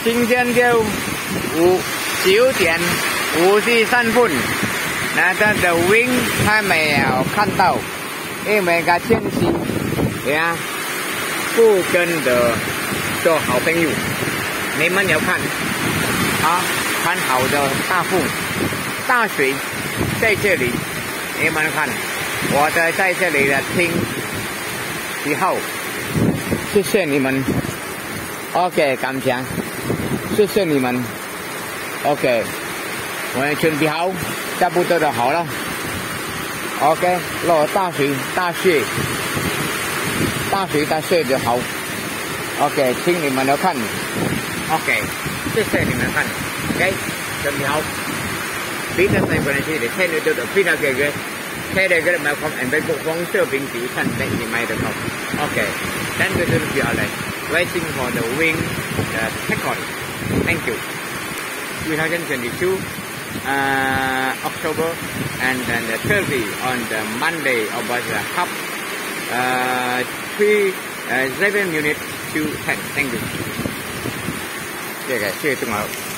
今天就9:53，那它的 wing 还没有看到，因为个天气，呀，不真的做好朋友，你们要看啊，看好的大风、大水在这里，你们看，我在这里的听以后，谢谢你们 ，OK， 感谢。谢谢你们 ，OK， 我们准备好，差不多就好了 ，OK， 落大水大雪就好 ，OK， 请你们来看 ，OK， 谢谢你们看 ，OK， 準備好，邊個細個人先嚟聽到到邊個嘅，聽到嘅咪講人哋國光這邊幾分的你咪得講 ，OK， then we will be alright, waiting for the wing, the takeoff. Thank you. 2022 October and then the 30 on the Monday about the half 7 minutes to 10. Thank you. 謝謝中學。